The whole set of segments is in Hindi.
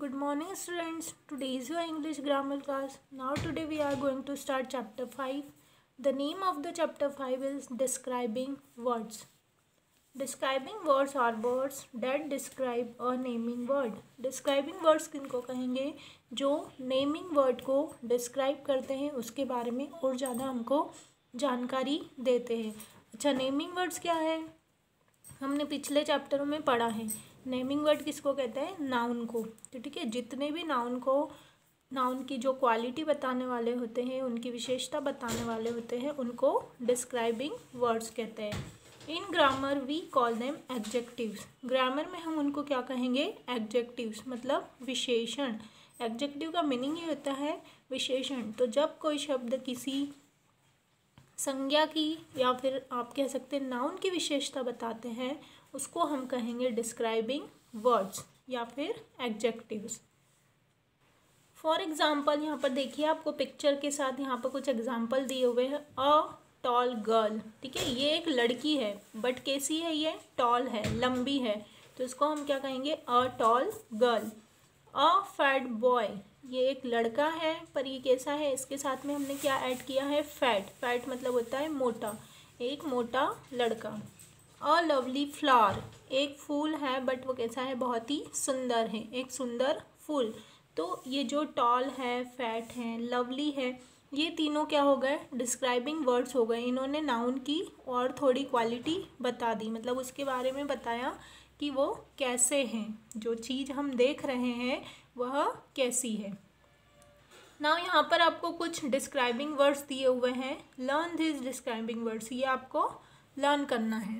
Good morning students. Today is your English grammar class. Now today we are going to start chapter 5. The name of the chapter 5 is describing words. Describing words are words that describe a naming word. Describing words किनको कहेंगे? जो naming word को describe करते हैं, उसके बारे में और ज़्यादा हमको जानकारी देते हैं. अच्छा, naming words क्या है? हमने पिछले चैप्टरों में पढ़ा है. नेमिंग वर्ड किसको कहते हैं? नाउन को. तो ठीक है, जितने भी नाउन की जो क्वालिटी बताने वाले होते हैं, उनकी विशेषता बताने वाले होते हैं, उनको डिस्क्राइबिंग वर्ड्स कहते हैं. In grammar we call them adjectives. Grammar में हम उनको क्या कहेंगे? एडजेक्टिव्स, मतलब विशेषण. एडजेक्टिव का मीनिंग ही होता है विशेषण. तो जब कोई शब्द किसी संज्ञा की या फिर आप कह सकते हैं नाउन की विशेषता बताते हैं, उसको हम कहेंगे डिस्क्राइबिंग वर्ड्स या फिर एडजेक्टिव्स. फॉर एग्जाम्पल यहाँ पर देखिए, आपको पिक्चर के साथ यहाँ पर कुछ एग्जाम्पल दिए हुए हैं. A tall girl. ठीक है, ये एक लड़की है, बट कैसी है? ये टॉल है, लंबी है, तो इसको हम क्या कहेंगे? A tall girl. A fat boy. ये एक लड़का है, पर ये कैसा है? इसके साथ में हमने क्या ऐड किया है? फैट. फैट मतलब होता है मोटा, एक मोटा लड़का. A lovely flower. एक फूल है, बट वो कैसा है? बहुत ही सुंदर है, एक सुंदर फूल. तो ये जो टॉल है, फैट है, लवली है, ये तीनों क्या हो गए? डिस्क्राइबिंग वर्ड्स हो गए. इन्होंने नाउन की और थोड़ी क्वालिटी बता दी, मतलब उसके बारे में बताया कि वो कैसे हैं, जो चीज़ हम देख रहे हैं वह कैसी है. नाउ यहाँ पर आपको कुछ डिस्क्राइबिंग वर्ड्स दिए हुए हैं. Learn this describing words. ये आपको लर्न करना है.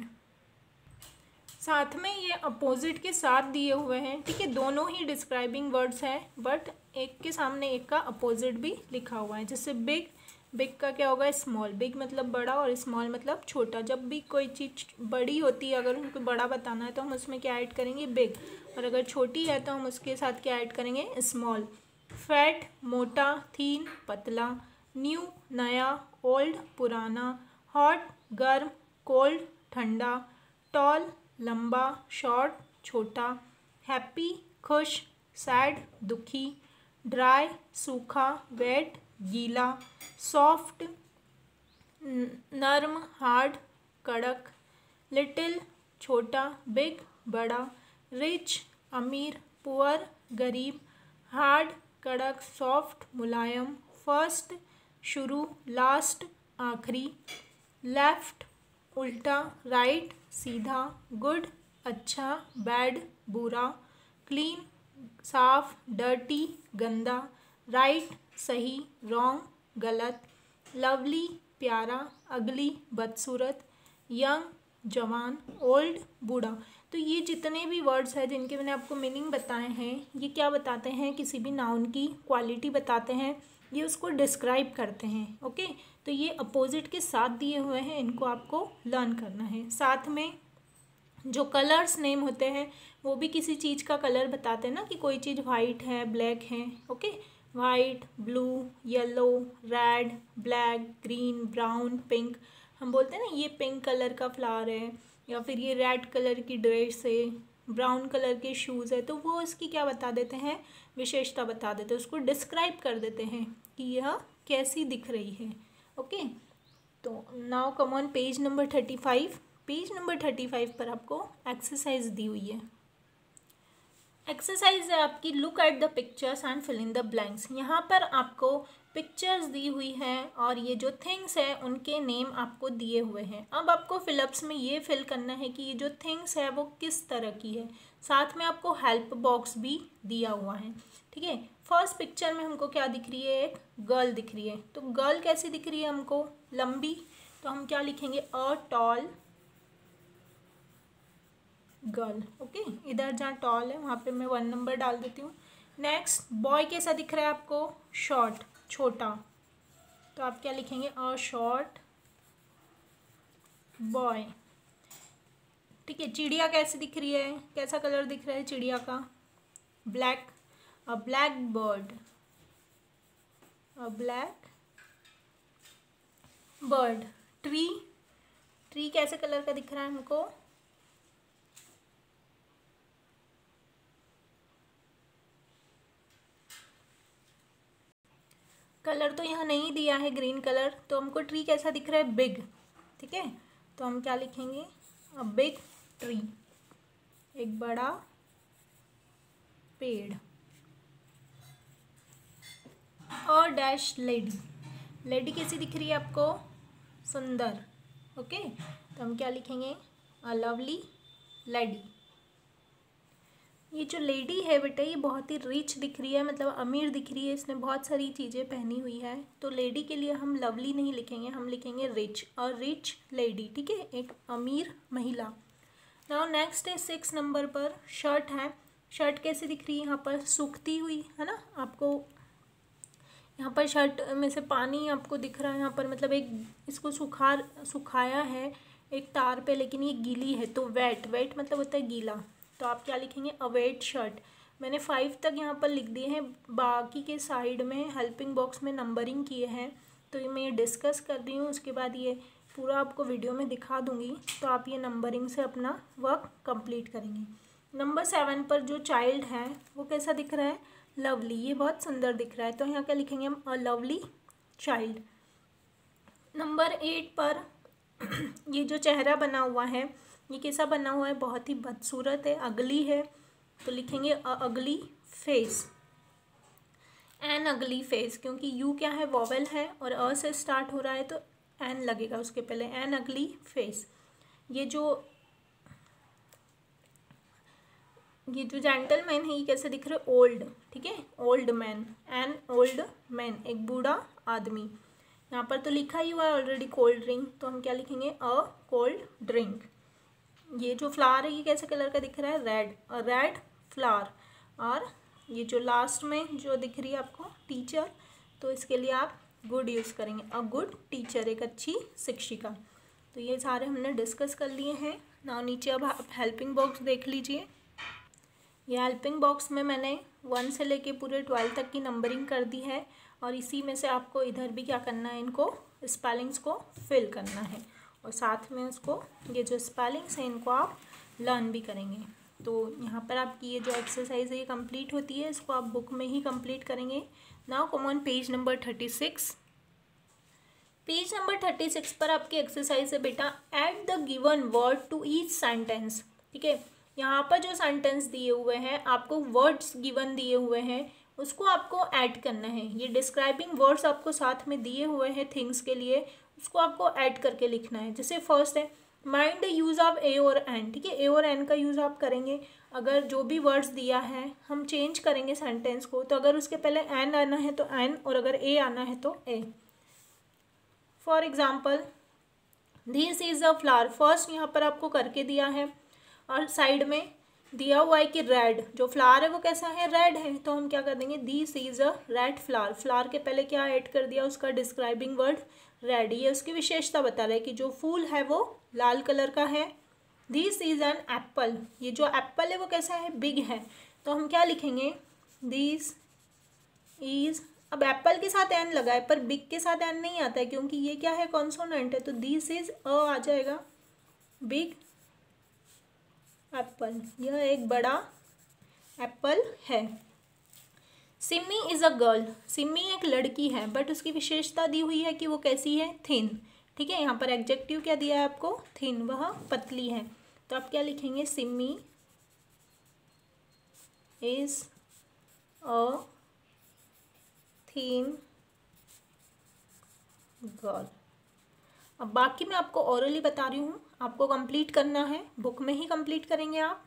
साथ में ये अपोजिट के साथ दिए हुए हैं. ठीक है, दोनों ही डिस्क्राइबिंग वर्ड्स हैं, बट एक के सामने एक का अपोजिट भी लिखा हुआ है. जैसे बिग. बिग का क्या होगा? स्मॉल. बिग मतलब बड़ा और स्मॉल मतलब छोटा. जब भी कोई चीज़ बड़ी होती है, अगर उनको बड़ा बताना है तो हम उसमें क्या ऐड करेंगे? बिग. और अगर छोटी है तो हम उसके साथ क्या ऐड करेंगे? स्मॉल. फैट मोटा, थीन पतला, न्यू नया, ओल्ड पुराना, हॉट गर्म, कोल्ड ठंडा, टॉल लंबा, शॉर्ट छोटा, हैप्पी खुश, सैड दुखी, ड्राई सूखा, वेट गीला, सॉफ्ट नर्म, हार्ड कड़क, लिटिल छोटा, बिग बड़ा, रिच अमीर, पुअर गरीब, हार्ड कड़क, सॉफ्ट मुलायम, फर्स्ट शुरू, लास्ट आखिरी, लेफ्ट उल्टा, राइट सीधा, गुड अच्छा, बैड बुरा, क्लीन साफ, डर्टी गंदा, राइट सही, रॉन्ग गलत, लवली प्यारा, अगली बदसूरत, यंग जवान, ओल्ड बूढ़ा. तो ये जितने भी वर्ड्स हैं जिनके मैंने आपको मीनिंग बताए हैं, ये क्या बताते हैं? किसी भी नाउन की क्वालिटी बताते हैं, ये उसको डिस्क्राइब करते हैं. ओके, तो ये अपोजिट के साथ दिए हुए हैं, इनको आपको लर्न करना है. साथ में जो कलर्स नेम होते हैं, वो भी किसी चीज़ का कलर बताते हैं ना, कि कोई चीज़ वाइट है, ब्लैक है. Okay, white, blue, yellow, red, black, green, brown, pink. हम बोलते हैं ना ये पिंक कलर का फ्लावर है, या फिर ये रेड कलर की ड्रेस है, ब्राउन कलर के शूज़ है. तो वो इसकी क्या बता देते हैं? विशेषता बता देते हैं, उसको डिस्क्राइब कर देते हैं कि यह कैसी दिख रही है. ओके, तो now come on page number 35. Page number 35 पर आपको एक्सरसाइज दी हुई है. एक्सरसाइज है आपकी look at the pictures and fill in the blanks. यहाँ पर आपको पिक्चर्स दी हुई हैं और ये जो थिंग्स हैं उनके नेम आपको दिए हुए हैं. अब आपको फिलअप्स में ये फिल करना है कि ये जो थिंग्स है वो किस तरह की है. साथ में आपको हेल्प बॉक्स भी दिया हुआ है. ठीक है, फर्स्ट पिक्चर में हमको क्या दिख रही है? एक गर्ल दिख रही है. तो गर्ल कैसी दिख रही है हमको? लंबी. तो हम क्या लिखेंगे? अ टॉल गर्ल. ओके, इधर जहाँ टॉल है वहाँ पे मैं 1 नंबर डाल देती हूँ. नेक्स्ट, बॉय कैसा दिख रहा है आपको? शॉर्ट, छोटा. तो आप क्या लिखेंगे? A short boy. ठीक है, चिड़िया कैसी दिख रही है? कैसा कलर दिख रहा है चिड़िया का? Black. A black bird. A black bird. Tree. Tree कैसे कलर का दिख रहा है हमको? कलर तो यहाँ नहीं दिया है ग्रीन कलर, तो हमको ट्री कैसा दिख रहा है, बिग। ठीक है, तो हम क्या लिखेंगे, अ बिग ट्री, एक बड़ा पेड़। और डैश लेडी, लेडी कैसी दिख रही है आपको, सुंदर। ओके, तो हम क्या लिखेंगे, अ लवली लेडी। ये जो लेडी है बेटा, ये बहुत ही रिच दिख रही है, मतलब अमीर दिख रही है, इसने बहुत सारी चीज़ें पहनी हुई है। तो लेडी के लिए हम लवली नहीं लिखेंगे, हम लिखेंगे रिच, और रिच लेडी। ठीक है, एक अमीर महिला। नाउ नेक्स्ट है 6 नंबर पर शर्ट है। शर्ट कैसे दिख रही है, यहाँ पर सूखती हुई है ना, आपको यहाँ पर शर्ट में से पानी आपको दिख रहा है यहाँ पर, मतलब एक इसको सुखाया है एक तार पे, लेकिन ये गीली है, तो वेट, वेट मतलब होता है गीला। तो आप क्या लिखेंगे, अ वेट शर्ट। मैंने 5 तक यहाँ पर लिख दिए हैं, बाकी के साइड में हेल्पिंग बॉक्स में नंबरिंग किए हैं, तो ये मैं डिस्कस कर रही हूँ, उसके बाद ये पूरा आपको वीडियो में दिखा दूँगी, तो आप ये नंबरिंग से अपना वर्क कंप्लीट करेंगे। नंबर 7 पर जो चाइल्ड है वो कैसा दिख रहा है, लवली, ये बहुत सुंदर दिख रहा है, तो यहाँ क्या लिखेंगे हम, अ लवली चाइल्ड। नंबर 8 पर ये जो चेहरा बना हुआ है, ये कैसा बना हुआ है, बहुत ही बदसूरत है, अगली है, तो लिखेंगे a ugly face, an ugly face, क्योंकि यू क्या है, वॉवेल है, और अ से स्टार्ट हो रहा है, तो एन लगेगा उसके पहले, एन अगली फेस। ये जो जेंटलमैन है, ये कैसे दिख रहे, ओल्ड। ठीक है, old man, an old man, एक बूढ़ा आदमी। यहाँ पर तो लिखा ही हुआ है ऑलरेडी कोल्ड ड्रिंक, तो हम क्या लिखेंगे, अ कोल्ड ड्रिंक। ये जो फ्लावर है ये कैसे कलर का दिख रहा है, रेड, अ रेड फ्लावर। और ये जो लास्ट में जो दिख रही है आपको, टीचर, तो इसके लिए आप गुड यूज़ करेंगे, अ गुड टीचर, एक अच्छी शिक्षिका। तो ये सारे हमने डिस्कस कर लिए हैं ना। नीचे अब आप हेल्पिंग बॉक्स देख लीजिए। ये हेल्पिंग बॉक्स में मैंने 1 से लेके पूरे 12 तक की नंबरिंग कर दी है, और इसी में से आपको इधर भी क्या करना है, इनको स्पेलिंग्स को फिल करना है, और साथ में उसको ये जो स्पेलिंग्स हैं इनको आप लर्न भी करेंगे। तो यहाँ पर आपकी ये जो एक्सरसाइज है ये कंप्लीट होती है, इसको आप बुक में ही कंप्लीट करेंगे। Now come on page number 36। Page number 36 पर आपकी एक्सरसाइज है बेटा, add the given word to each sentence. ठीक है, यहाँ पर जो सेंटेंस दिए हुए हैं, आपको वर्ड्स गिवन दिए हुए हैं, उसको आपको ऐड करना है। ये डिस्क्राइबिंग वर्ड्स आपको साथ में दिए हुए हैं थिंग्स के लिए, उसको आपको ऐड करके लिखना है। जैसे फर्स्ट है, mind the use of a और एन। ठीक है, ए और एन का यूज़ आप करेंगे। अगर जो भी वर्ड्स दिया है हम चेंज करेंगे सेंटेंस को, तो अगर उसके पहले एन आना है तो एन, और अगर ए आना है तो a. For example, this is a flower, first यहाँ पर आपको करके दिया है, और साइड में दिया हुआ है कि रेड, जो फ्लावर है वो कैसा है, रेड है, तो हम क्या कर देंगे, this is a red flower. Flower के पहले क्या ऐड कर दिया, उसका डिस्क्राइबिंग वर्ड रेड। ये उसकी विशेषता बता रहा है कि जो फूल है वो लाल कलर का है। दिस इज एन एप्पल, ये जो एप्पल है वो कैसा है, बिग है, तो हम क्या लिखेंगे, दिस इज, अब एप्पल के साथ एन लगा है पर बिग के साथ एन नहीं आता है, क्योंकि ये क्या है, कॉन्सोनेंट है, तो दिस इज अ आ जाएगा, बिग एप्पल, यह एक बड़ा एप्पल है। Simi is a girl, Simi एक लड़की है, बट उसकी विशेषता दी हुई है कि वो कैसी है, थिन। ठीक है, यहाँ पर एडजेक्टिव क्या दिया है आपको, थिन, वह पतली है, तो आप क्या लिखेंगे, Simi is a thin girl. अब बाकी मैं आपको ओरली बता रही हूँ, आपको कंप्लीट करना है, बुक में ही कंप्लीट करेंगे आप।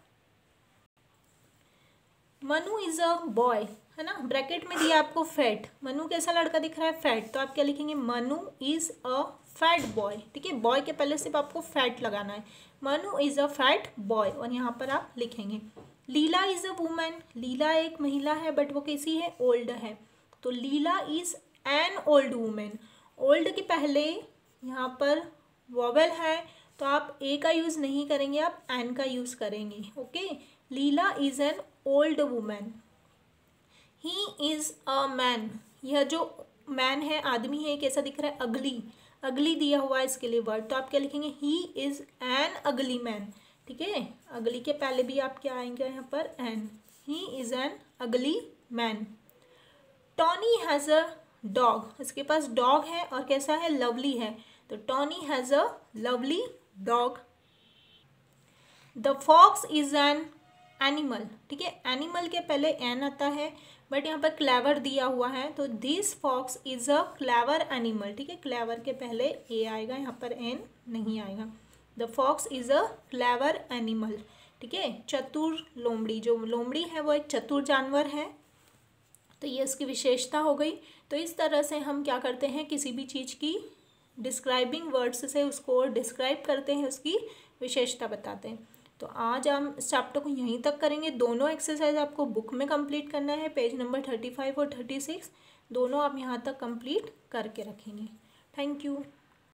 मनु इज़ अ बॉय, है ना, ब्रैकेट में दिया आपको फैट, मनु कैसा लड़का दिख रहा है, फैट, तो आप क्या लिखेंगे, Manu is a fat boy. ठीक है, बॉय के पहले सिर्फ आपको फैट लगाना है, Manu is a fat boy, और यहाँ पर आप लिखेंगे। लीला इज़ अ वुमेन, लीला एक महिला है, बट वो कैसी है, ओल्ड है, तो Leela is an old women. Old के पहले यहाँ पर वॉवेल है, तो आप ए का यूज़ नहीं करेंगे, आप एन का यूज़ करेंगे। Okay, Leela is an old women. He is a man, यह जो मैन है, आदमी है, कैसा दिख रहा है, अगली, अगली दिया हुआ है इसके लिए वर्ड, तो आप क्या लिखेंगे, he is an ugly man. ठीक है, अगली के पहले भी आप क्या आएंगे यहाँ पर, an, he is an ugly man. Tony has a dog, इसके पास डॉग है और कैसा है, लवली है, तो Tony has a lovely dog. The fox is an animal, ठीक है, एनिमल के पहले एन आता है, बट यहाँ पर क्लेवर दिया हुआ है, तो this fox is a clever animal, ठीक है, क्लेवर के पहले ए आएगा, यहाँ पर एन नहीं आएगा। The fox is a clever animal, ठीक है, चतुर लोमड़ी, जो लोमड़ी है वो एक चतुर जानवर है, तो ये उसकी विशेषता हो गई। तो इस तरह से हम क्या करते हैं, किसी भी चीज़ की डिस्क्राइबिंग वर्ड्स से उसको डिस्क्राइब करते हैं, उसकी विशेषता बताते हैं। तो आज हम इस चैप्टर को यहीं तक करेंगे। दोनों एक्सरसाइज आपको बुक में कंप्लीट करना है, पेज नंबर 35 और 36 दोनों आप यहाँ तक कंप्लीट करके रखेंगे। Thank you.